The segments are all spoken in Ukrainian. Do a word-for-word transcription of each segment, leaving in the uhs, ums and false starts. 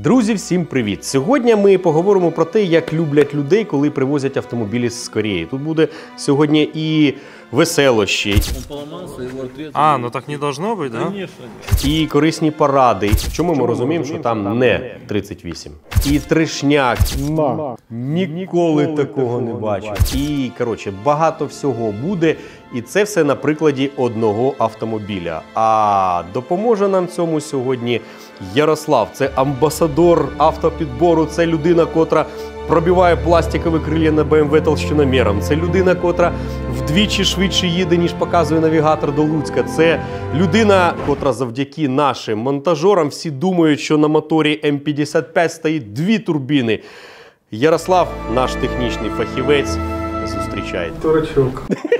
Друзі, всім привіт! Сьогодні ми поговоримо про те, як люблять людей, коли привозять автомобілі з Кореї. Тут буде сьогодні і веселощі, а, ну так не должно бути, да? і корисні поради. Чому ми розуміємо, що там не тридцять вісім? І трешняк. На. Ніколи такого не бачив. І, коротше, багато всього буде. І це все на прикладі одного автомобіля. А допоможе нам цьому сьогодні Ярослав. Це амбасадор автопідбору, це людина, котра пробиває пластикове крилля на Б М В толщиноміром. Це людина, котра вдвічі швидше їде, ніж показує навігатор до Луцька. Це людина, котра завдяки нашим монтажерам всі думають, що на моторі М п'ятдесят п'ять стоїть дві турбіни. Ярослав, наш технічний фахівець, зустрічайте. Дурачок.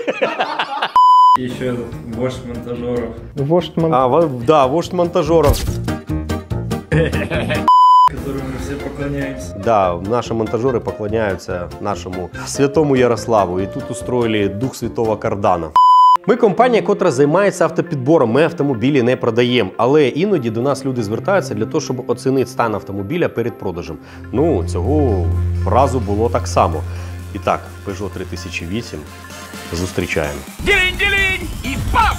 Еще вождь монтажеров. Вождь мон... А, да, вождь монтажеров. Которому мы все поклоняемся. Да, наши монтажеры поклоняются нашому святому Ярославу. І тут устроїли дух святого Кардана. Ми компанія, котра займається автопідбором, ми автомобілі не продаємо. Але іноді до нас люди звертаються для того, щоб оцінити стан автомобіля перед продажем. Ну, цього разу було так само. І так, Peugeot три тисячі вісім зустрічаємо. Ділінь-ділінь і пап!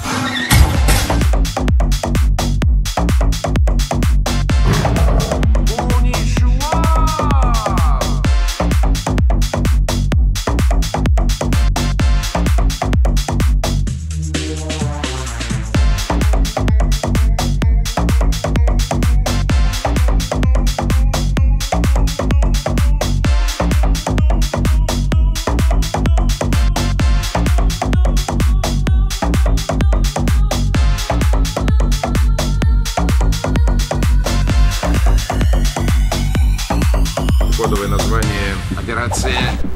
Кодовое название операции.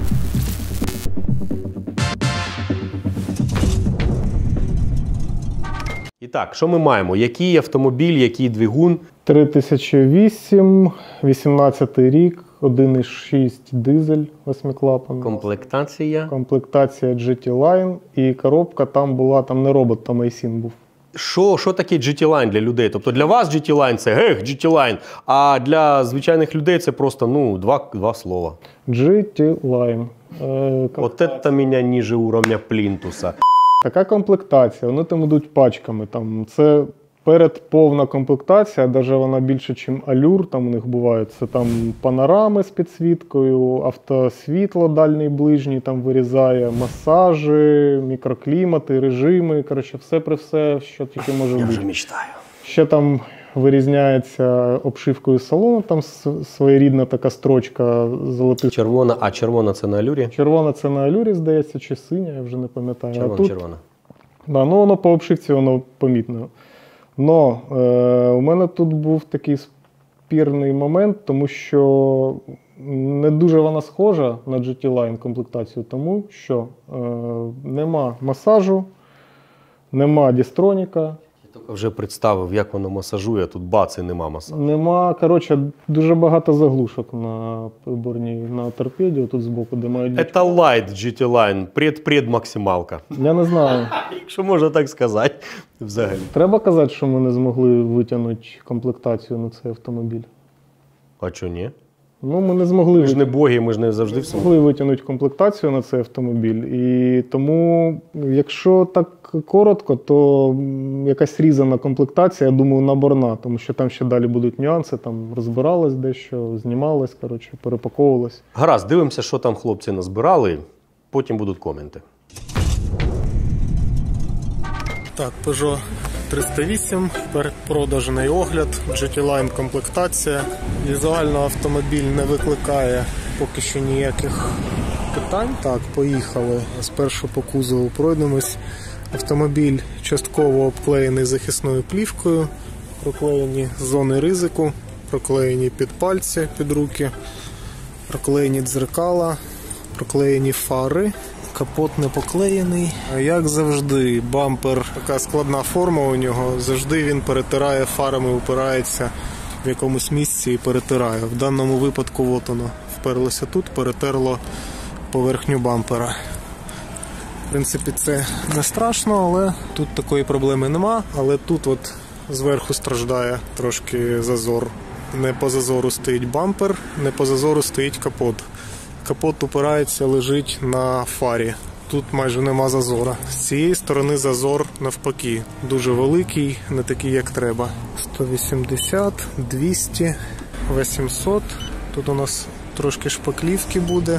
І так, що ми маємо? Який автомобіль, який двигун? три тисячі вісім, вісімнадцятий рік, один і шість дизель восьмиклапанний. Комплектація. Комплектація джі ті Line і коробка там була, там не робот, там Айсін був. Що, що таке джі ті Line для людей? Тобто для вас джі ті Line це гех, джі ті Line, а для звичайних людей це просто, ну, два, два слова. джі ті Line. Е, От це мене ніже уровня плінтуса. Така комплектація, вони там йдуть пачками. Там, це передповна комплектація, навіть вона більше, ніж Allure, там у них бувають. Це там панорами з підсвіткою, автосвітло дальній ближній там вирізає, масажі, мікроклімати, режими, коротше, все при все, що тільки може бути. Я вже мечтаю. Ще там вирізняється обшивкою салону, там своєрідна така строчка золотих. Червона, а червона це на Алюрі? Червона це на Алюрі, здається, чи синя, я вже не пам'ятаю. Червона, а тут, червона. Да, ну воно по обшивці воно помітно. Но е, у мене тут був такий спірний момент, тому що не дуже вона схожа на джі ті Line комплектацію, тому що е, нема масажу, нема дістроніка. Я вже представив, як воно масажує, тут бац і нема масажу. Нема, коротше, дуже багато заглушок на приборній, на торпеді, тут збоку, де мають... Це light джі ті Line, пред-пред максималка. Я не знаю. Якщо можна так сказати, взагалі. Треба казати, що ми не змогли витягнути комплектацію на цей автомобіль. А чого ні? Ну, ми не змогли, Ми ж не боги, ми ж не завжди все. змогли витягнути комплектацію на цей автомобіль. І тому, якщо так коротко, то якась різана комплектація, я думаю, наборна, тому що там ще далі будуть нюанси, там розбиралось дещо, знімалось, коротше, перепаковувалось. Гаразд, дивимося, що там хлопці назбирали, потім будуть коменти. Так, Peugeot триста вісім, передпродажний огляд, джі ті Line комплектація. Візуально автомобіль не викликає поки що ніяких питань. Так, поїхали. Спершу по кузову пройдемось. Автомобіль частково обклеєний захисною плівкою, проклеєні зони ризику, проклеєні під пальці, під руки, проклеєні дзеркала, проклеєні фари. Капот не поклеєний. Як завжди, бампер, така складна форма у нього, завжди він перетирає фарами, упирається в якомусь місці і перетирає. В даному випадку от воно вперлося тут, перетерло поверхню бампера. В принципі, це не страшно, але тут такої проблеми нема. Але тут от зверху страждає трошки зазор Не по зазору стоїть бампер, не по зазору стоїть капот. Капот упирається, лежить на фарі. Тут майже нема зазора. З цієї сторони зазор навпаки. Дуже великий, не такий, як треба. сто вісімдесят, двісті, вісімсот. Тут у нас трошки шпаклівки буде.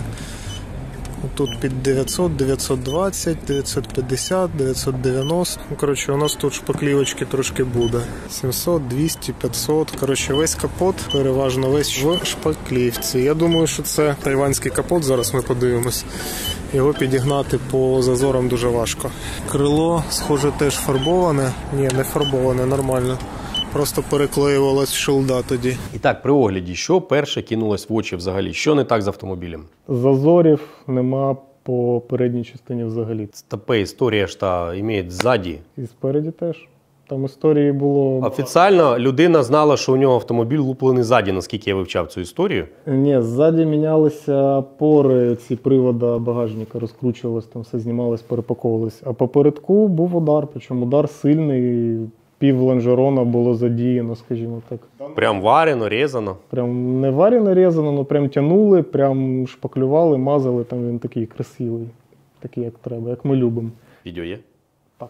Тут під дев'ятсот, дев'ятсот двадцять, дев'ятсот п'ятдесят, дев'ятсот дев'яносто. Ну, коротше, у нас тут шпаклівочки трошки буде. сімсот, двісті, п'ятсот. Коротше, весь капот, переважно весь в шпаклівці. Я думаю, що це тайванський капот, зараз ми подивимось. Його підігнати по зазорам дуже важко. Крило, схоже, теж фарбоване. Ні, не фарбоване, нормально. Просто переклеювалась шилда тоді. І так, при огляді, що перше кинулось в очі взагалі? Що не так з автомобілем? Зазорів нема по передній частині взагалі. Стопе, історія ж та імеє ззаді. І спереді теж. Там історії було... Офіційно людина знала, що у нього автомобіль луплений ззаді, наскільки я вивчав цю історію. Ні, ззаді мінялися пори, ці привода багажника, розкручувалось, там все знімалось, перепаковувалось. А попередку був удар, причому удар сильний, пів лонжерона було задіяно, скажімо так. Прям варено, різано. Прям не варено, різано, але прям тянули, прям шпаклювали, мазали, там він такий красивий, такий як треба, як ми любимо. Відео є? Так.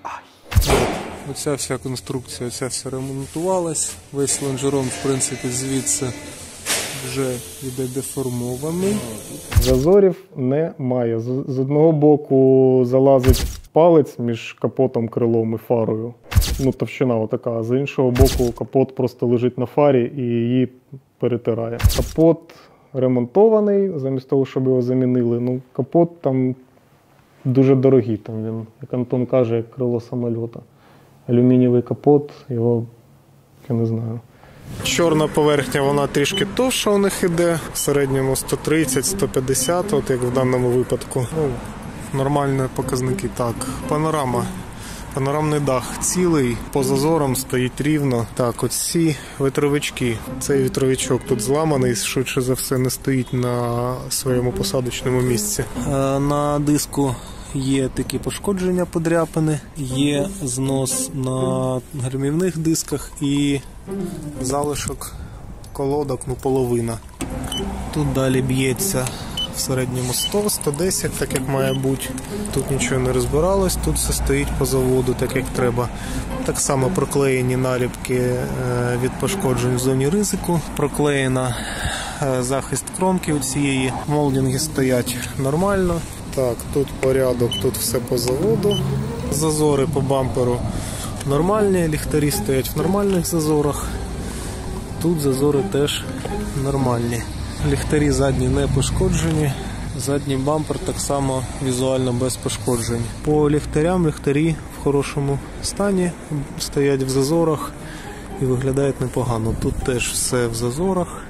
Оця вся конструкція, оця вся ремонтувалась. Весь лонжерон, в принципі, звідси вже йде деформований. Зазорів немає. З, з одного боку залазить палець між капотом, крилом і фарою. Ну, товщина отака. А з іншого боку капот просто лежить на фарі і її перетирає. Капот ремонтований, замість того, щоб його замінили. Ну, капот там дуже дорогий. Там він, як Антон каже, як крило самольота. Алюмінієвий капот, його, я не знаю. Чорна поверхня, вона трішки товша у них іде, в середньому сто тридцять - сто п'ятдесят, от як в даному випадку. Ну, нормальні показники, так. Панорама. Панорамний дах цілий, по зазорам стоїть рівно. Так, ось ці вітровички. Цей вітровичок тут зламаний, швидше за все не стоїть на своєму посадочному місці. На диску є такі пошкодження, подряпини, є знос на гальмівних дисках і залишок колодок, ну половина. Тут далі б'ється в середньому сто - сто десять, так як має бути. Тут нічого не розбиралось, тут все стоїть по заводу, так як треба. Так само проклеєні наліпки від пошкоджень в зоні ризику. Проклеєна захист кромки цієї. Молдинги стоять нормально. Так, тут порядок, тут все по заводу. Зазори по бамперу нормальні, ліхтарі стоять в нормальних зазорах. Тут зазори теж нормальні. Ліхтарі задні не пошкоджені. Задній бампер так само візуально без пошкоджень. По ліхтарям ліхтарі в хорошому стані, стоять в зазорах і виглядають непогано. Тут теж все в зазорах.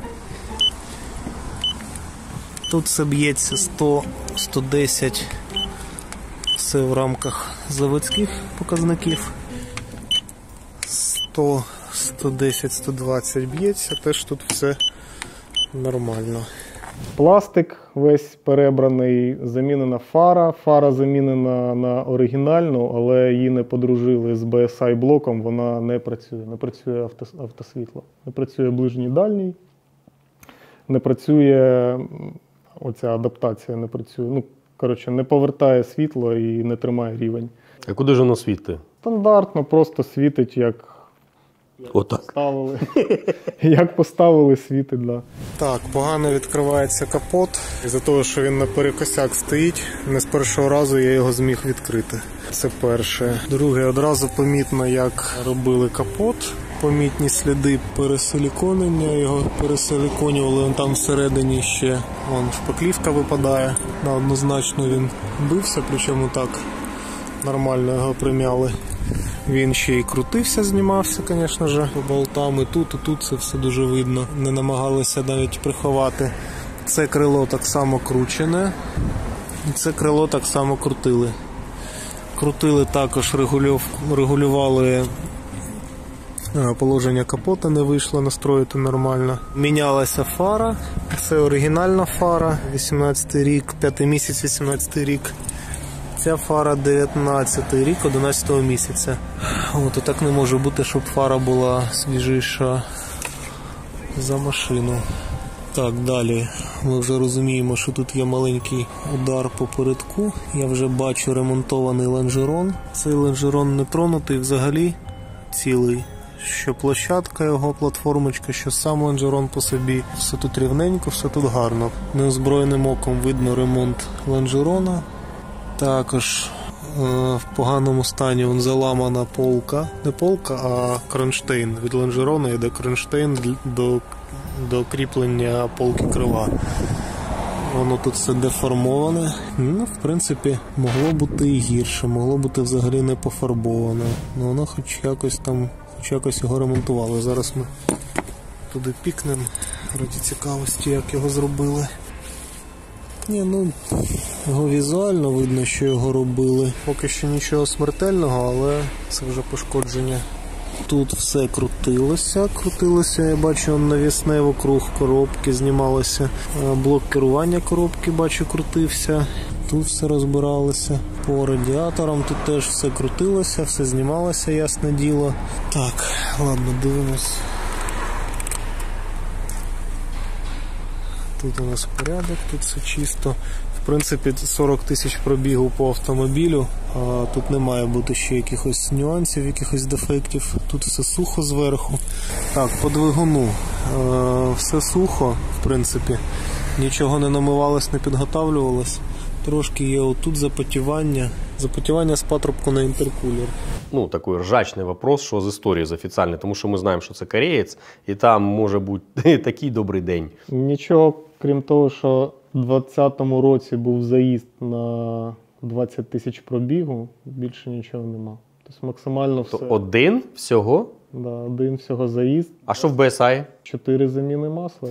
Тут все б'ється сто - сто десять, все в рамках заводських показників. сто - сто десять - сто двадцять б'ється, теж тут все нормально. Пластик весь перебраний, замінена фара. Фара замінена на оригінальну, але її не подружили з бі ес ай-блоком, вона не працює. Не працює авто, автосвітло. Не працює ближній дальній, не працює оця адаптація, не працює. Ну, коротше, не повертає світло і не тримає рівень. А куди ж воно світить? Стандартно, просто світить, як Отак. поставили. Як поставили, світить, да. Так, погано відкривається капот. Із-за того, що він наперекосяк стоїть, не з першого разу я його зміг відкрити. Це перше. Друге, одразу помітно, як робили капот. Помітні сліди пересиліконення, його пересиліконювали, вон там всередині ще вон, шпаклівка випадає. На однозначно він бився, причому так нормально його примяли. Він ще й крутився, знімався, звісно ж, по болтам. І тут, і тут це все дуже видно. Не намагалися навіть приховати. Це крило так само кручене. І це крило так само крутили. Крутили також, регулюв, регулювали положення капота, не вийшло настроїти нормально. Мінялася фара. Це оригінальна фара. вісімнадцятий рік, п'ятий місяць, вісімнадцятий рік. Ця фара дев'ятнадцятий рік, одинадцятого місяця. От, і так не може бути, щоб фара була свіжіша за машину. Так, далі ми вже розуміємо, що тут є маленький удар по передку. Я вже бачу ремонтований лонжерон. Цей лонжерон не тронутий взагалі, цілий. Що площадка його, платформочка, що сам лонжерон по собі. Все тут рівненько, все тут гарно. Неозброєним оком видно ремонт лонжерона. Також е, в поганому стані вон заламана полка. Не полка, а кронштейн. Від лонжерона йде кронштейн до, до кріплення полки крила. Воно тут все деформоване. Ну, в принципі, могло бути і гірше, могло бути взагалі не пофарбоване. Ну, воно хоч якось там, хоч якось його ремонтували. Зараз ми туди пікнемо, раді цікавості, як його зробили. Ні, ну, його візуально видно, що його робили. Поки що нічого смертельного, але це вже пошкодження. Тут все крутилося, крутилося, я бачу, навісне вокруг коробки знімалося. Блок керування коробки, бачу, крутився. Тут все розбиралося. По радіаторам тут теж все крутилося, все знімалося, ясне діло. Так, ладно, дивимось. Тут у нас порядок, тут все чисто. В принципі, сорок тисяч пробігу по автомобілю. А тут не має бути ще якихось нюансів, якихось дефектів. Тут все сухо зверху. Так, по двигуну. Е, все сухо, в принципі. Нічого не намивалось, не підготавлювалось. Трошки є отут запотівання. Запотівання з патрубку на інтеркулер. Ну, такий ржачний вопрос, що з історії, з офіційної, тому що ми знаємо, що це кореєць, і там може бути такий добрий день. Нічого, крім того, що в двадцятому році був заїзд на двадцять тисяч пробігу, більше нічого нема. Тобто максимально все. То один всього? Да, один всього заїзд. А що в бі ес ай? Чотири заміни масла.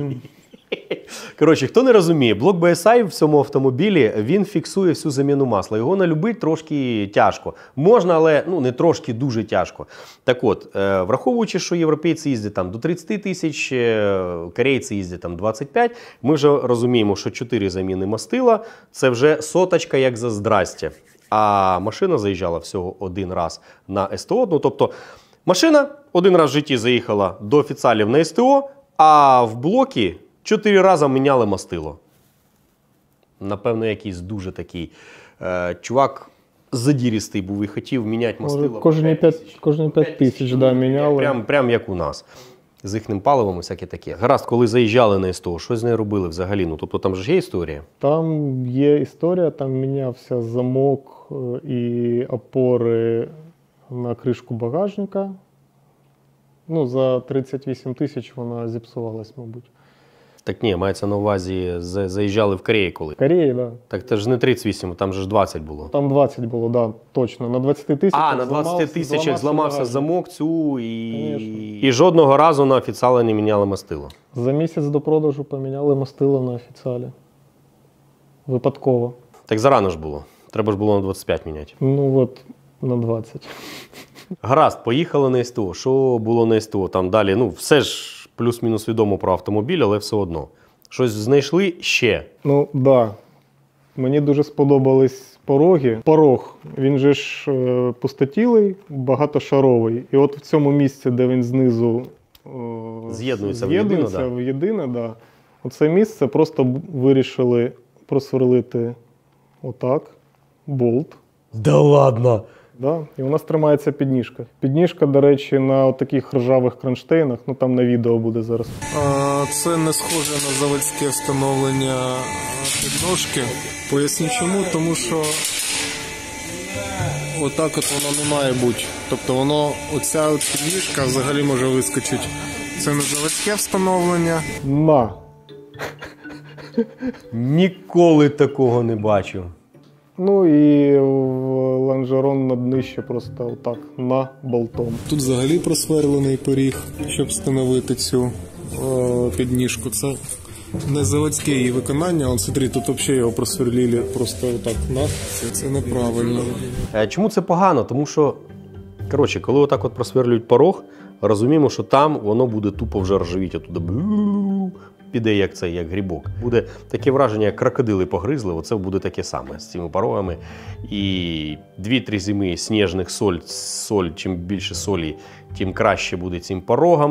Коротше, хто не розуміє, блок бі ес ай в цьому автомобілі, він фіксує всю заміну масла. Його налюбити трошки тяжко. Можна, але ну, не трошки, дуже тяжко. Так от, враховуючи, що європейці їздять там до тридцяти тисяч, корейці їздять там двадцять п'ять, ми вже розуміємо, що чотири заміни мастила – це вже соточка як за здрастя. А машина заїжджала всього один раз на ес те о. Ну, тобто, машина один раз в житті заїхала до офіціалів на ес те о, а в блокі чотири рази міняли мастило. Напевно, якийсь дуже такий е, чувак задірістий був і хотів міняти мастило. Кожні п'ять тисяч, да, міняли. Прям, прям як у нас. З їхнім паливом і всяке таке. Гаразд, коли заїжджали на ес те о, що з нею робили взагалі? Ну, тобто там ж є історія? Там є історія, там мінявся замок і опори на кришку багажника. Ну, за тридцять вісім тисяч вона зіпсувалась, мабуть. Так ні, мається на увазі, заїжджали в Кореї коли? В Кореї, так. Да. Так це ж не тридцять вісім, там же ж двадцять було. Там двадцять було, так, да, точно. На двадцяти тисячах А, на двадцяти тисячах зламався замок цю і... і жодного разу на офіціалі не міняли мастило. За місяць до продажу поміняли мастило на офіціалі. Випадково. Так зарано ж було. Треба ж було на двадцять п'ять міняти. Ну от, на двадцять. Гаразд, поїхали на ес те о. Що було на ес те о? Там далі, ну, все ж плюс-мінус відомо про автомобіль, але все одно. Щось знайшли ще? Ну, так. Да. Мені дуже сподобались пороги. Порог, він же ж е, пустотілий, багатошаровий. І от в цьому місці, де він знизу е, з'єднується в єдине, да. в єдине, да. Оце місце просто вирішили просверлити отак, болт. Да ладно! Да, і у нас тримається підніжка. Підніжка, до речі, на таких ржавих кронштейнах, ну там на відео буде зараз. А, це не схоже на заводське встановлення підножки. Поясню чому, тому що отак от воно не має бути. Тобто воно, оця от підніжка взагалі може вискочити. Це не заводське встановлення. На! Ніколи такого не бачив. Ну і лонжерон на днище просто отак, на болтом. Тут взагалі просверлений поріг, щоб встановити цю о, підніжку. Це не заводське її виконання, он, смотри, тут взагалі його просверлили просто отак, на. Це, це неправильно. Чому це погано? Тому що, коротше, коли отак от просверлюють порог, розуміємо, що там воно буде тупо вже ржавіти, оттуда піде як це, як грибок. Буде таке враження, як крокодили погризли, оце буде таке саме з цими порогами. І дві-три зими сніжних соль, соль, чим більше солі, тим краще буде цим порогам.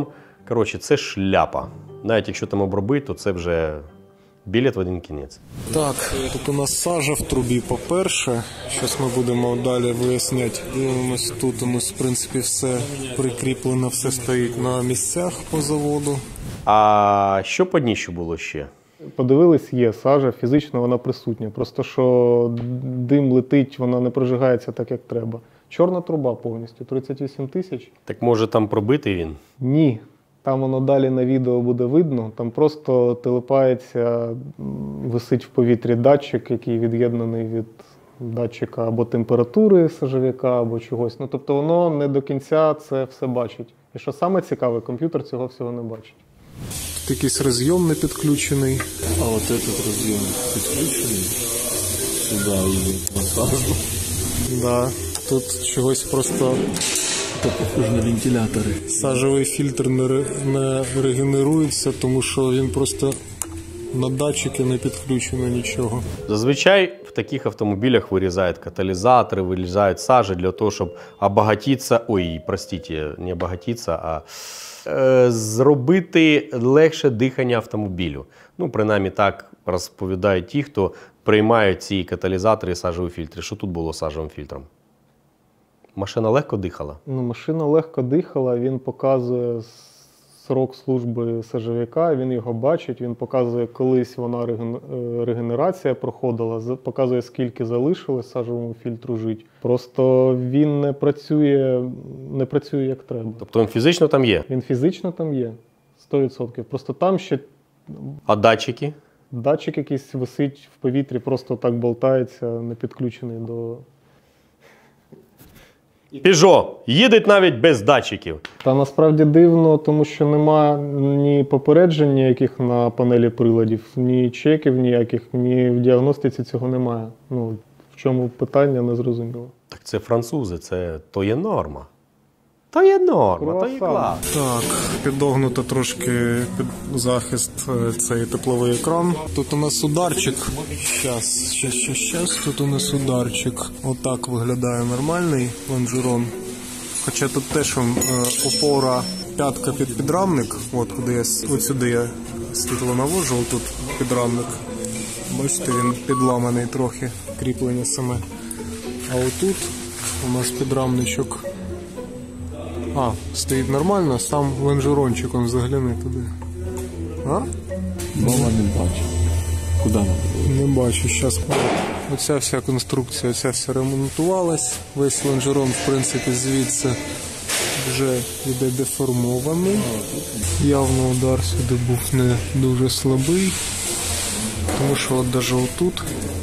Коротше, це шляпа. Навіть якщо там обробити, то це вже білет в один кінець. Так, тут у нас сажа в трубі, по-перше. Зараз ми будемо далі виясняти. Дивимось, тут у нас, в принципі, все прикріплено, все стоїть на місцях по заводу. А що по дніщу було ще? Подивились, є сажа, фізично вона присутня. Просто що дим летить, вона не прожигається так, як треба. Чорна труба повністю, тридцять вісім тисяч. Так може там пробитий він? Ні. Там воно далі на відео буде видно. Там просто телепається, висить в повітрі датчик, який від'єднаний від датчика або температури сажовика, або чогось. Ну, тобто воно не до кінця це все бачить. І що саме цікаве, комп'ютер цього всього не бачить. Тут якийсь розйом не підключений. А вот этот разъем подключенный сюда и массажу. Да, тут чогось просто Это похоже на вентиляторы. сажовий фільтр не, ре- не регенерується, тому що він просто на датчики не підключено нічого. Зазвичай в таких автомобілях вирізають каталізатори, вирізають сажі для того, щоб обагатитися, ой, простите, не обагатитися, а е, зробити легше дихання автомобілю. Ну, принаймні так розповідають ті, хто приймають ці каталізатори і сажові фільтри. Що тут було з сажовим фільтром? Машина легко дихала? Ну, машина легко дихала, він показує срок служби сажовика, він його бачить, він показує, колись вона реген- е, регенерація проходила, з- показує, скільки залишилось сажовому фільтру жити. Просто він не працює, не працює як треба. Тобто він фізично там є. Він фізично там є, сто відсотків. Просто там ще А датчики? датчик якийсь висить в повітрі, просто так болтається, не підключений до... Пежо їдуть навіть без датчиків. Та насправді дивно, тому що нема ні попереджень ніяких на панелі приладів, ні чеків ніяких, ні в діагностиці цього немає. Ну, в чому питання, не зрозуміло. Так це французи, це то є норма. То є норма, то є Круасан. клас. Так, підогнуто трошки під захист е, цей тепловий екран. Тут у нас ударчик. Щас, щас, щас, щас. Тут у нас ударчик. Отак виглядає нормальний лонжерон. Хоча тут теж он, е, опора п'ятка під підрамник. От куди я с- от сюди я світло навожу, тут підрамник. Бачите, він підламаний трохи, кріплення саме. А отут у нас підрамничок. А, стоїть нормально, сам лонжерончик, он загляни туди. А? Мама не бачу. Куда надо? Не бачу, щас. Оця вся конструкція, оця вся ремонтувалась. Весь лонжерон, в принципі, звідси вже йде деформований. Явно удар сюди був не дуже слабий. Тому що от навіть отут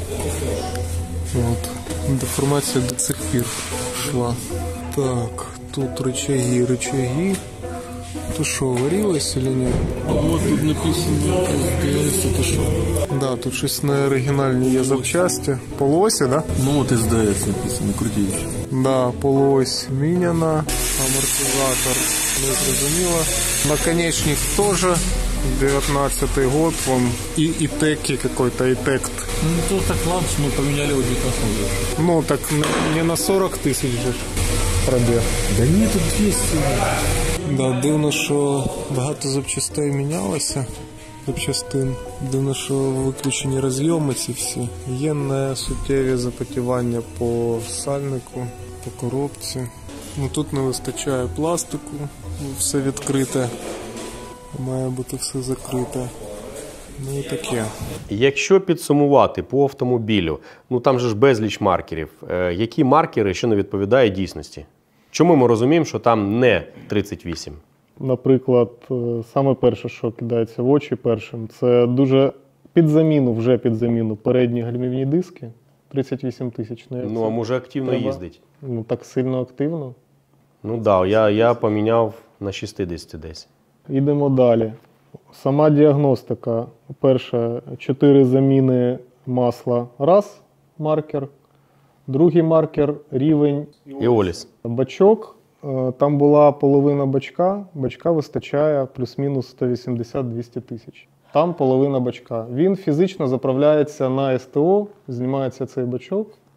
от, деформація до цих пір йшла. Так, тут рычаги, рычаги. То що, варилось или ні? Вот тут написано, СДС, это что? Да, тут щось неоригінальні є запчасті. Полуосі, да? Ну вот СДС написано, крутилище. Да, полуось міняна. Амортизатор не зрозуміло. Наконечник теж. девятнадцатый год, вон и итеки какой-то, итект. Ну то так ладно, что мы поменяли его девятнадцать лет. Ну, так не, не на сорок тисяч же ж пробіг. Да нет, тут двести. Да, дивно, що багато запчастей мінялося. Запчастин. Дивно, що виключені розйоми ці всі. Є не суттєві запотівання по сальнику, по коробці. Ну, тут не вистачає пластику, все відкрите. Має бути все закрите. Ну і таке. Якщо підсумувати по автомобілю, ну там же ж безліч маркерів. Е, які маркери, що не відповідає дійсності? Чому ми розуміємо, що там не тридцять вісім? Наприклад, е, саме перше, що кидається в очі першим, це дуже під заміну, вже під заміну передні гальмівні диски. тридцять вісім тисяч. Ну, а може активно треба? їздить? Ну, так сильно активно. Ну так, да, я, я поміняв на шістдесят десь. Йдемо далі. Сама діагностика. Перше, чотири заміни масла. Раз маркер. Другий маркер – рівень. Еоліс. Бачок. Е, Там була половина бачка. Бачка вистачає плюс-мінус сто вісімдесят - двісті тисяч. Там половина бачка. Він фізично заправляється на ес те о, знімається цей бачок,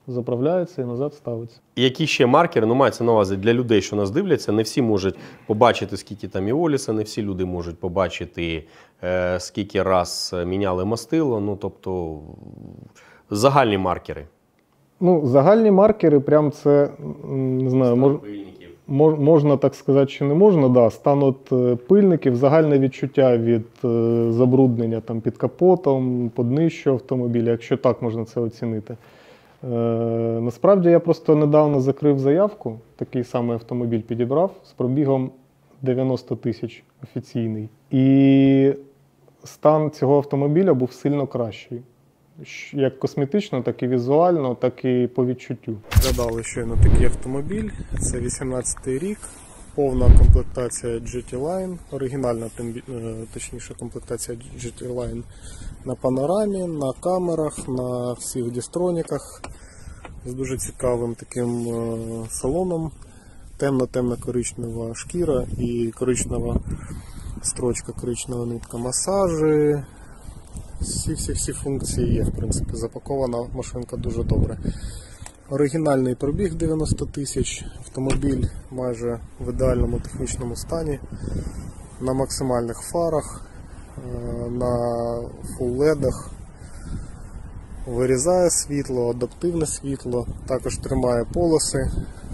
заправляється і назад ставиться. Які ще маркери, ну мається на увазі для людей, що нас дивляться, не всі можуть побачити, скільки там іоліса, не всі люди можуть побачити, е, скільки раз міняли мастило, ну тобто загальні маркери. Ну, загальні маркери, прям це, не знаю, мож, мож, можна так сказати, чи не можна, да, стан от пильників, загальне відчуття від е, забруднення там, під капотом, по днищу автомобіля, якщо так можна це оцінити. Е, насправді я просто недавно закрив заявку, такий самий автомобіль підібрав з пробігом дев'яносто тисяч офіційний. І стан цього автомобіля був сильно кращий. Як косметично, так і візуально, так і по відчуттю. Згадали щойно такий автомобіль, це вісімнадцятий рік, повна комплектація джі ті Line, оригінальна, точніше, комплектація джі ті Line на панорамі, на камерах, на всіх дістроніках, з дуже цікавим таким салоном, темно-темно-коричнева шкіра і коричнева строчка, коричнева нитка, масажі. Всі-всі-всі функції є, в принципі, запакована машинка дуже добре. Оригінальний пробіг дев'яносто тисяч, автомобіль майже в ідеальному технічному стані, на максимальних фарах, на фулл-ледах, вирізає світло, адаптивне світло, також тримає полоси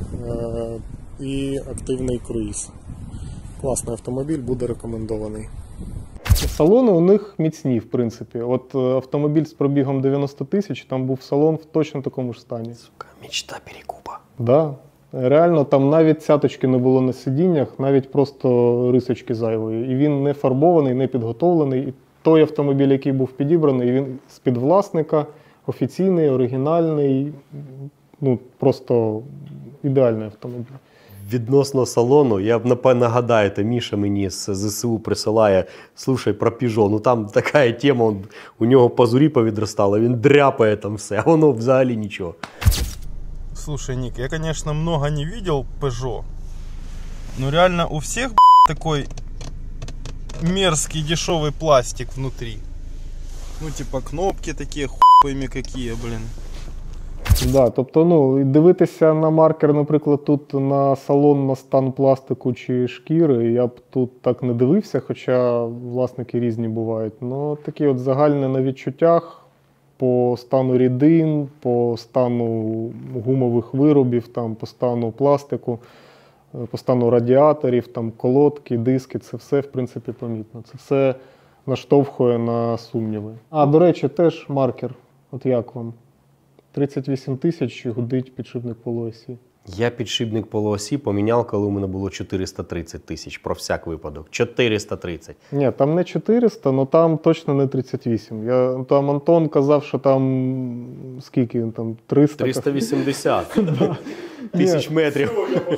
і активний круїз. Класний автомобіль, буде рекомендований. Салони у них міцні, в принципі. От автомобіль з пробігом дев'яносто тисяч, там був салон в точно такому ж стані. Сука, мечта перекупа. Да. Реально, там навіть цяточки не було на сидіннях, навіть просто рисочки зайвої. І він не фарбований, не підготовлений. І той автомобіль, який був підібраний, він з-під власника, офіційний, оригінальний, ну, просто ідеальний автомобіль. Відносно салону, я б нагадаєте, Міша мені з ЗСУ присилає, слушай, про Peugeot, ну там така тема, он, у нього пазурі повідростали, він дряпає там все, а воно взагалі нічого. Слушай, Ник, я, конечно, много не видел Peugeot, но реально у всех такой мерзкий дешевый пластик внутри. Ну, типа кнопки такие, хуйми какие, блин. Да, тобто, ну, дивитися на маркер, наприклад, тут на салон, на стан пластику чи шкіри, я б тут так не дивився, хоча власники різні бувають. Ну, такі от загальні на відчуттях по стану рідин, по стану гумових виробів, там, по стану пластику, по стану радіаторів, там, колодки, диски, це все, в принципі, помітно. Це все наштовхує на сумніви. А, до речі, теж маркер. От як вам? тридцять вісім тисяч гудить підшипник полуосі. Я підшипник полуосі поміняв, коли у мене було чотириста тридцять тисяч, про всяк випадок. чотириста тридцять. Ні, там не чотириста, але там точно не тридцять вісім. Я, там Антон казав, що там скільки він там, триста? триста вісімдесят тисяч метрів.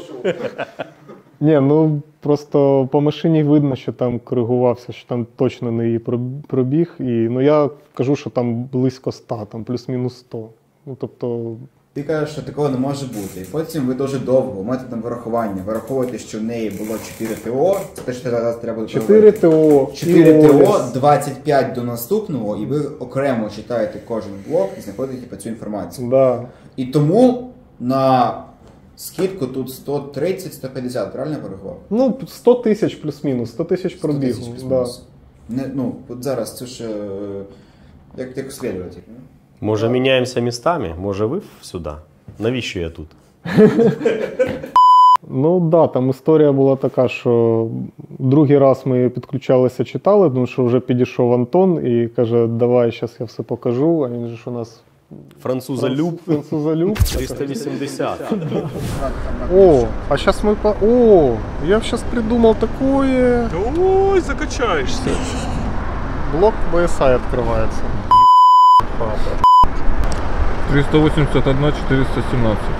Ні, ну просто по машині видно, що там коригувався, що там точно не її пробіг. І, ну я кажу, що там близько ста, там плюс-мінус сто. Ну, тобто... Ти кажеш, що такого не може бути. І потім ви дуже довго методом вирахування вираховуєте, що в неї було чотири ТО. Це те, що зараз треба буде чотири ТО. чотири ТО, двадцять п'ять до наступного, і ви окремо читаєте кожен блок і знаходите по цю інформацію. Да. І тому на скидку тут сто тридцять - сто п'ятдесят, правильно я порахував? Ну, сто тисяч плюс-мінус, сто тисяч пробігу. Да. Не, ну, от зараз це ж як, як слідувати. Може міняємося містами? Може ви сюди? Навіщо я тут? Ну так, да, там історія була така, що другий раз ми підключалися, читали, тому що вже підійшов Антон і каже, давай, зараз я все покажу, а він же ж у нас... Французолюб. Французолюб. триста вісімдесят. О, а сейчас мы по... О, я сейчас придумал такое. Ой, закачаешься. Блок би эс ай открывается. триста восемьдесят один четыреста семнадцать.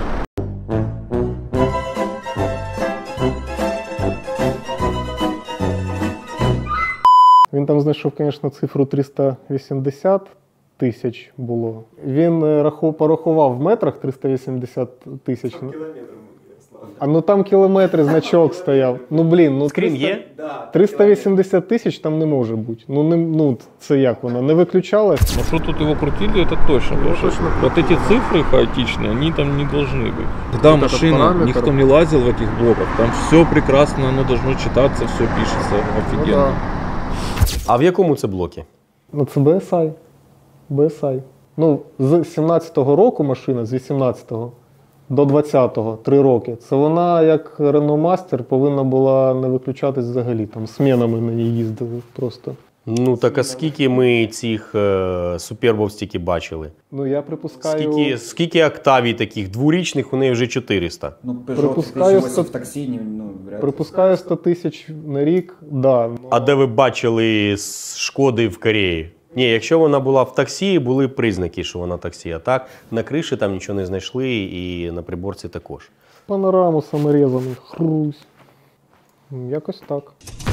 Він там знайшов, звісно, цифру триста вісімдесят тисяч було. Він раху, порахував в метрах триста вісімдесят тисяч. А ну там кілометри, значок стояв. Ну блін, ну Скрін триста є? триста вісімдесят тисяч там не може бути. Ну, не, ну це як воно, не виключалось? Ну что тут его крутили, это точно. Потому что вот эти цифры хаотичные, они там не должны быть. Когда Вот этот машина, параметр. никто не лазил в этих блоках, там все прекрасно, оно должно читаться, все пишется офигенно. А в якому це блокі? Ну це бі ес ай. бі ес ай. Ну, з сімнадцятого року машина, з вісімнадцятого до двадцятого, три роки. Це вона, як Renault Master, повинна була не виключатись взагалі. Там змінами на ній їздили просто. Ну так а скільки ми цих е, супербов стільки бачили? Ну, я припускаю... Скільки, скільки октавій таких дворічних, у неї вже чотириста. Ну, Peugeot Припускаю, тридцять сто- в таксі, ні, ну, вряд ли. Припускаю сто тисяч на рік, да. А де ви бачили з Шкоди в Кореї? Ні, якщо вона була в таксі, були признаки, що вона таксі. А так, на криші там нічого не знайшли і на приборці також. Панораму саморезаний, хрусь. Якось так.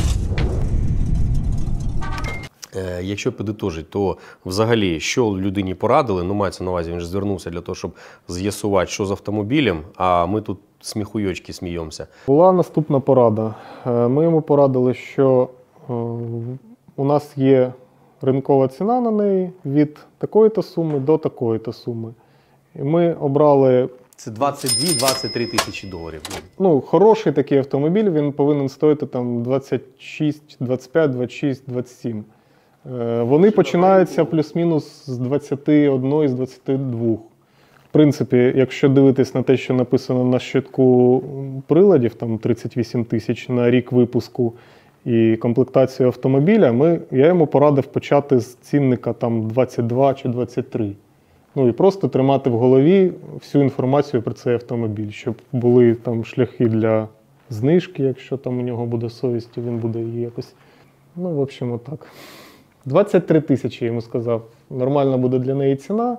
Е, якщо підітожить, то взагалі, що людині порадили, ну мається на увазі, він ж звернувся для того, щоб з'ясувати, що з автомобілем, а ми тут сміхуйочки сміємося. Була наступна порада. Е, Ми йому порадили, що е, у нас є ринкова ціна на неї від такої-то суми до такої-то суми. І ми обрали Це двадцять дві - двадцять три тисячі доларів. ну, хороший такий автомобіль, він повинен стоїти там двадцять шість, двадцять п'ять, двадцять шість, двадцять сім. Е, Вони починаються плюс-мінус з двадцяти одного, з двадцяти двох. В принципі, якщо дивитись на те, що написано на щитку приладів, там тридцять вісім тисяч на рік випуску і комплектацію автомобіля, ми, я йому порадив почати з цінника там двадцять два чи двадцять три. Ну і просто тримати в голові всю інформацію про цей автомобіль, щоб були там шляхи для знижки, якщо там у нього буде совість, і він буде її якось. Ну, в общем, отак. двадцять три тисячі, я йому сказав. Нормальна буде для неї ціна.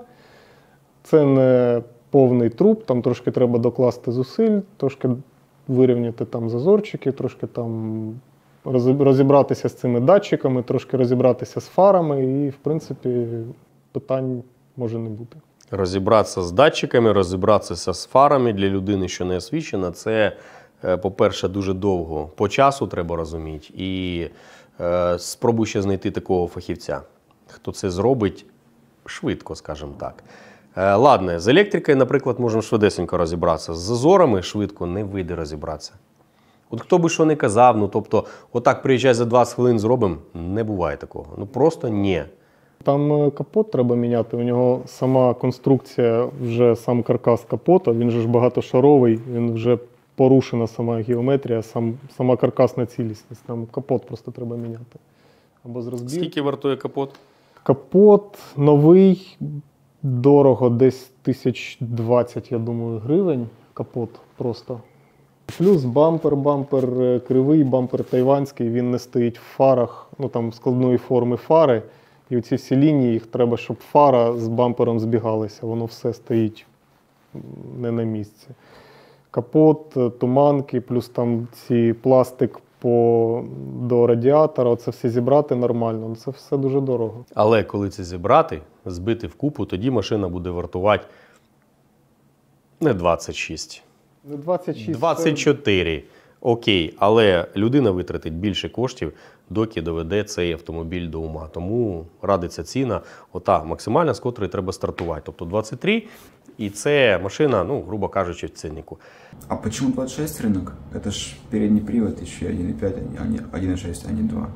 Це не повний труп, там трошки треба докласти зусиль, трошки вирівняти там зазорчики, трошки там розібратися з цими датчиками, трошки розібратися з фарами і, в принципі, питань може не бути. Розібратися з датчиками, розібратися з фарами для людини, що не освічена, це, по-перше, дуже довго. По часу треба розуміти. І е, спробуй ще знайти такого фахівця, хто це зробить швидко, скажімо так. Е, ладно, з електрикою, наприклад, можемо швидесенько розібратися. З зазорами швидко не вийде розібратися. От хто би що не казав, ну тобто, отак приїжджай за двадцять хвилин зробимо, не буває такого. Ну просто ні. Там капот треба міняти, у нього сама конструкція, вже сам каркас капота, він же ж багатошаровий, він вже порушена сама геометрія, сам, сама каркасна цілісність. Там капот просто треба міняти. Або з розбірки. Скільки вартує капот? Капот новий, дорого, десь тисяч двадцять, я думаю, гривень. Капот просто. Плюс бампер, бампер кривий, бампер тайванський, він не стоїть в фарах, ну там складної форми фари. І оці всі лінії, їх треба, щоб фара з бампером збігалися, воно все стоїть не на місці. Капот, туманки, плюс там ці пластик по, до радіатора, це все зібрати нормально, це все дуже дорого. Але коли це зібрати, збити вкупу, тоді машина буде вартувати не двадцять шість. Не двадцять шість. двадцять чотири. Окей, але людина витратить більше коштів, доки доведе цей автомобіль до ума. Тому радиться ціна, ота максимальна, з котрої треба стартувати. Тобто двадцять три, і це машина, ну, грубо кажучи, в ціннику. А почему двадцать шесть рынок? Это ж передний привод еще один и пять, а не один и шесть, а не два.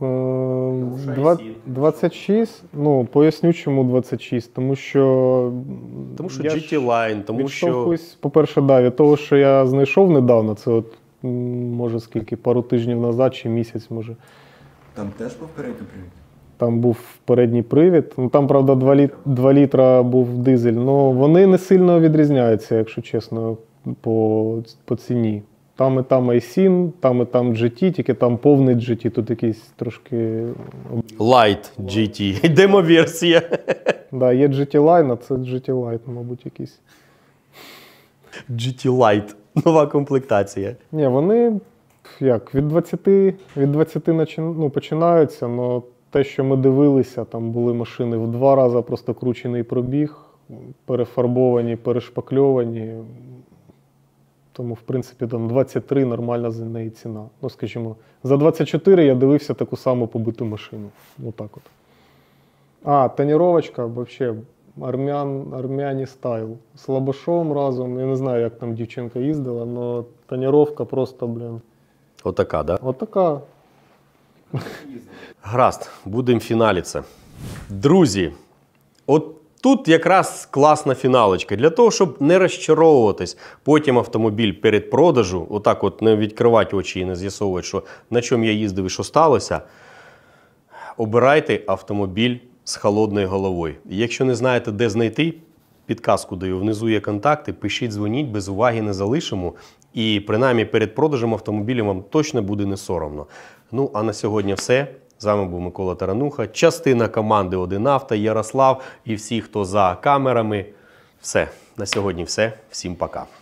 Е, два- двадцять шість, ну, поясню, чому двадцять шість, тому що... Тому що я джі ж ті Line, тому що... відштовхуюсь, по-перше, да, від того, що я знайшов недавно, це от, м, може скільки, пару тижнів назад чи місяць, може. Там теж був передній привід? Там був передній привід, ну там, правда, два, літ, два літра був дизель, але вони не сильно відрізняються, якщо чесно, по, по ціні. Там і там ай сім, там і там джі ті, тільки там повний джі ті, тут якийсь трошки... Light джі ті, демоверсія. Да, є джі ті Line, а це джі ті Lite, мабуть, якийсь. джі ті Light, нова комплектація. Ні, вони як, від двадцяти, від двадцяти начин, ну, починаються, але те, що ми дивилися, там були машини в два рази просто кручений пробіг, перефарбовані, перешпакльовані. Тому, в принципі, там двадцять три нормальна за неї ціна. Ну, скажімо, за двадцять чотири я дивився таку саму побиту машину. Отак от. А, тоніровочка, взагалі, армян, армяні стайл. З лабашом разом, я не знаю, як там дівчинка їздила, але тоніровка просто, блін. Отака, да? Отака. Гаразд, будемо фіналіться. Друзі, от тут якраз класна фіналочка. Для того, щоб не розчаровуватись, потім автомобіль перед продажу, отак от не відкривати очі і не з'ясовувати, що на чому я їздив і що сталося, обирайте автомобіль з холодною головою. Якщо не знаєте, де знайти, підказку даю, внизу є контакти, пишіть, дзвоніть, без уваги не залишимо. І принаймні перед продажем автомобіля вам точно буде не соромно. Ну, а на сьогодні все. З вами був Микола Тарануха, частина команди один авто, Ярослав і всі, хто за камерами. Все, на сьогодні все. Всім пока.